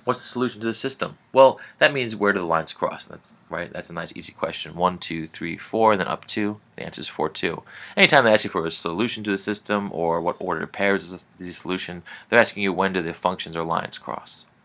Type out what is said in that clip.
What's the solution to the system? Well, that means where do the lines cross? That's right. That's a nice easy question. 1, 2, 3, 4, and then up 2. The answer is 4, 2. Anytime they ask you for a solution to the system or what order pairs is the solution, they're asking you when do the functions or lines cross.